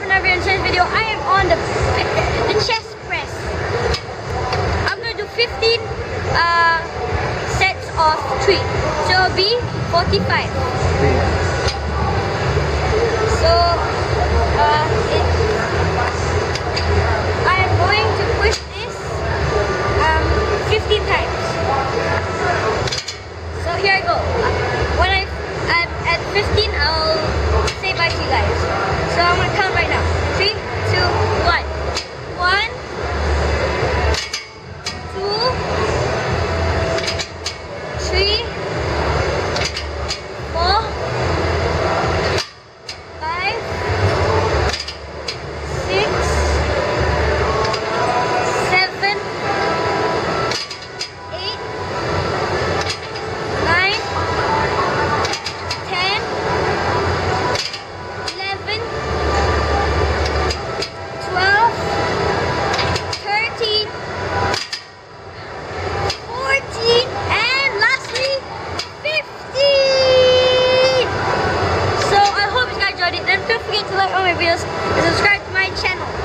another chest video. I am on the chest press. I'm gonna do 15 sets of 3. So it'll be 45. So I am going to push this 15 times. So here I go. When I'm at 15, I'll say bye to you guys. So I'm gonna count right now. 3, 2, 1. 1, 2, 3, 4, 5, 6, 7, 8, 9, 10, 11, 12, 13, 14, and lastly 15. So I hope you guys enjoyed it. Then don't forget to like all my videos and subscribe to my channel.